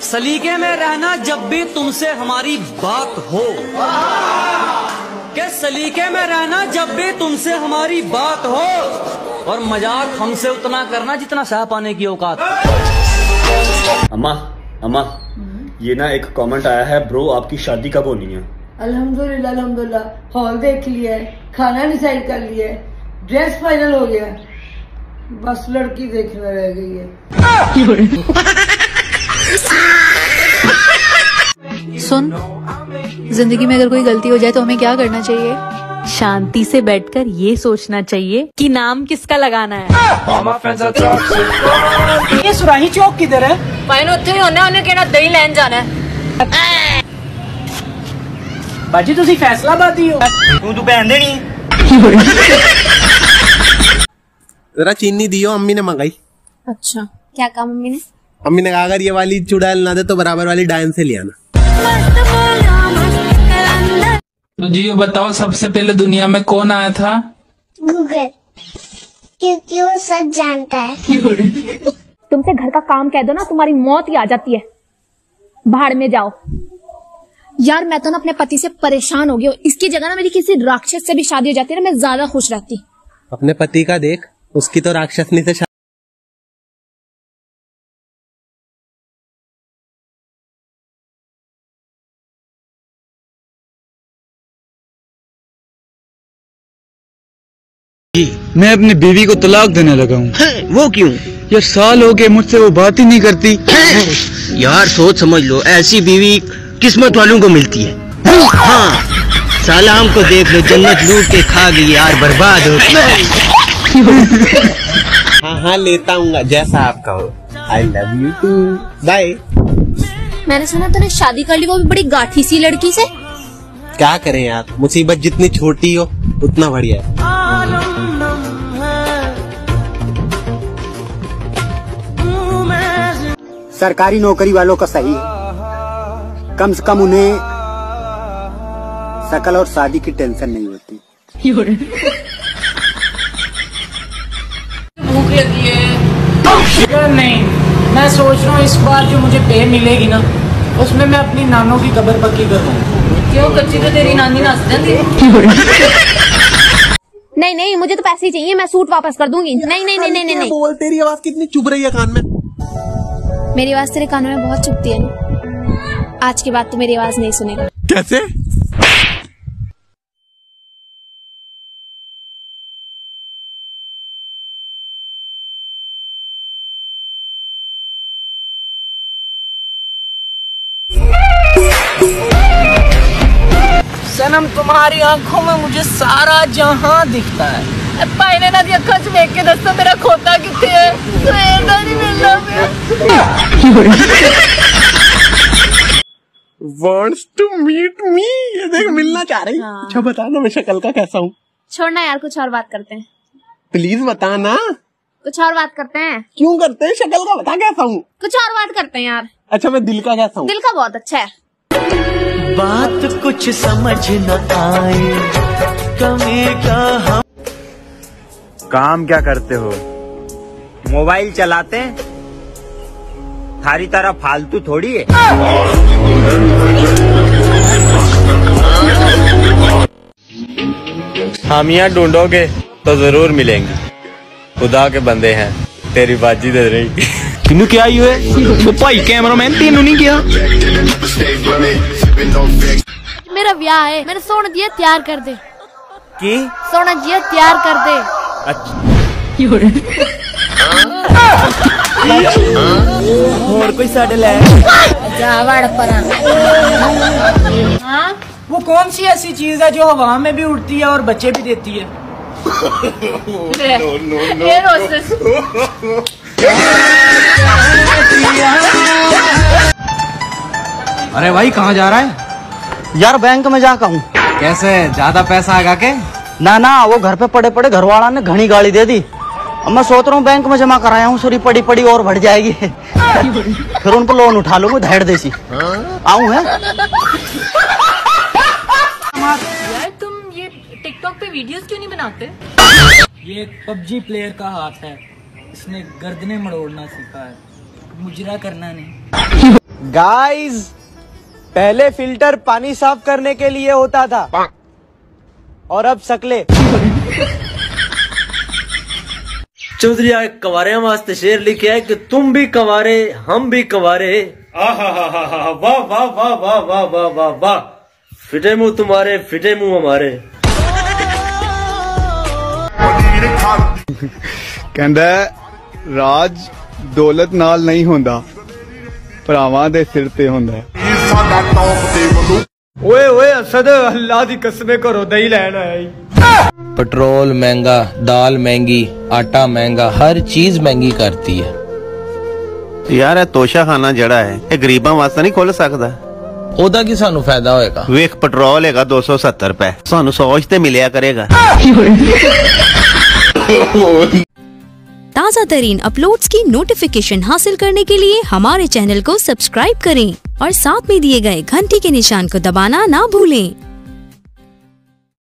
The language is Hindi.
सलीके में रहना जब भी तुमसे हमारी बात हो, के सलीके में रहना जब भी तुमसे हमारी बात हो, और मजाक हमसे उतना करना जितना सह पाने की औकात। अम्मा अम्मा, ये ना एक कमेंट आया है, ब्रो आपकी शादी कब होनी है? अल्हम्दुलिल्लाह अल्हम्दुलिल्लाह, हॉल देख लिया है, खाना डिसाइड कर लिया है, ड्रेस फाइनल हो गया, बस लड़की देखने रह गई है। सुन, जिंदगी में अगर कोई गलती हो जाए तो हमें क्या करना चाहिए? शांति से बैठकर ये सोचना चाहिए कि नाम किसका लगाना है। ये सुराही चौक किधर है? उत्थे ही होना, उन्हें कहना दही लैन जाना है। बाजी तुसी फैसलाबादी हो। तू पहन देनी। जरा चीनी दियो, अम्मी ने मंगाई। अच्छा, क्या कहा मम्मी ने? अम्मी ने कहा अगर ये वाली चुड़ैल ना दे तो बराबर वाली डायन से ले आना। तो जी ये बताओ, सबसे पहले दुनिया में कौन आया था? गूगल, क्योंकि वो सब जानता है। तुमसे घर का काम कह दो ना, तुम्हारी मौत ही आ जाती है। भाड़ में जाओ। यार मैं तो ना अपने पति से परेशान हो गई हूँ। इसकी जगह ना मेरी किसी राक्षस से भी शादी हो जाती है ना, मैं ज्यादा खुश रहती। अपने पति का देख, उसकी तो राक्षसनी से मैं अपनी बीवी को तलाक देने लगा हूँ। वो क्यों? यार साल हो गए मुझसे वो बात ही नहीं करती। यार सोच समझ लो, ऐसी बीवी किस्मत वालों को मिलती है। हाँ, साला हमको देख लो, जन्नत लूट के खा गई यार, बर्बाद हो गई। हाँ हाँ लेता हूँ, जैसा आपका हो। I love you too, bye. मैंने सुना तूने शादी कर ली, वो भी बड़ी गाठी सी लड़की से। क्या करें यार, मुसीबत जितनी छोटी हो उतना बढ़िया है। सरकारी नौकरी वालों का सही, कम से कम उन्हें शकल और शादी की टेंशन नहीं होती। भूख लगी है। नहीं, मैं सोच रहा हूँ इस बार जो मुझे पे मिलेगी ना, उसमें मैं अपनी नानों की कब्र पक्की करूँ। क्यों, कच्ची तो तेरी नानी नाच जाती है। नहीं नहीं, मुझे तो पैसे ही चाहिए, मैं सूट वापस कर दूंगी। नहीं नहीं नहीं नहीं नहीं। बोल, तेरी आवाज कितनी चुभ रही है कान में। मेरी आवाज तेरे कानों में बहुत चुभती है ना। आज के बाद तू मेरी आवाज नहीं सुनेगा। कैसे? सनम, तुम्हारी आंखों में मुझे सारा जहां दिखता है। पाइने ना दी अक्खा देख के दस्तो मेरा खोता कितने है, तो नहीं मिलना Wants to meet me, ये देख मिलना चाह रही। हाँ। अच्छा बता ना, मैं शक्ल का कैसा हूँ? छोड़ना यार, कुछ और बात करते हैं। प्लीज बता ना। कुछ और बात करते हैं। क्यों करते हैं? शक्ल का बता कैसा हूँ। कुछ और बात करते हैं यार। अच्छा मैं दिल का कैसा हूँ? दिल का बहुत अच्छा है। बात कुछ समझ न आए, कमी का हम। काम क्या करते हो? मोबाइल चलाते हैं, थारी तरह फालतू थोड़ी है। हामियां ढूंढोगे तो जरूर मिलेंगी। खुदा के बंदे हैं, तेरी बाजी दे रही। तीनू क्या ही हुए? वो भाई कैमरामैन तीनू नहीं किया। मेरा ब्याह है, मैंने सोना दिया, तैयार कर दे। की? सोना दिया, तैयार कर दे। और कोई साढ़े ले हाँ? वो कौन सी ऐसी चीज है जो हवा में भी उड़ती है और बच्चे भी देती है? ये रोसेस। अरे भाई कहाँ जा रहा है? यार बैंक में जाकर हूँ। कैसे, ज्यादा पैसा आएगा के? ना ना, वो घर पे पड़े पड़े घर वाला ने घनी गाली दे दी। अब मैं सोच रहा हूँ बैंक में जमा कराया हूँ, सॉरी पड़ी पड़ी और बढ़ जाएगी। फिर उन पर लोन उठा लूंगा धैड़ देसी। आऊँ है यार, तुम ये टिकटॉक पे वीडियोस क्यों नहीं बनाते? ये पबजी प्लेयर का हाथ है, इसने गर्दनें मरोड़ना सीखा है, मुजरा करना नहीं। गाइस, पहले फिल्टर पानी साफ करने के लिए होता था और अब शकले। चौधरी आए कवारे वास्ते शेर लिखे है कि तुम भी कवारे हम भी कवारे। वाह वाह वाह वाह वाह वाह वाह वाह, फिटे मुंह तुम्हारे फिटे मुंह हमारे। कहंदा राज दौलत नाल नहीं होंदा, भरावां दे सिर ते होंदा है। ओए ओए असद, अल्लाह दी कसमें घरों दही लैन आया। पेट्रोल महंगा, दाल महंगी, आटा महंगा, हर चीज महंगी करती है यार। ਇਹ ਤੋਸ਼ਾਖਾਨਾ ਜਿਹੜਾ ਹੈ ਇਹ ਗਰੀਬਾਂ ਵਾਸਤੇ ਨਹੀਂ ਖੁੱਲ ਸਕਦਾ। ਉਹਦਾ ਕੀ ਸਾਨੂੰ ਫਾਇਦਾ ਹੋਏਗਾ? ਵੇਖ ਪੈਟਰੋਲ ਹੈਗਾ 270 ਰੁਪਏ, ਸਾਨੂੰ ਸੋਚ ਤੇ ਮਿਲਿਆ ਕਰੇਗਾ। ताज़ा तरीन अपलोड्स की नोटिफिकेशन हासिल करने के लिए हमारे चैनल को सब्सक्राइब करें और साथ में दिए गए घंटी के निशान को दबाना ना भूलें।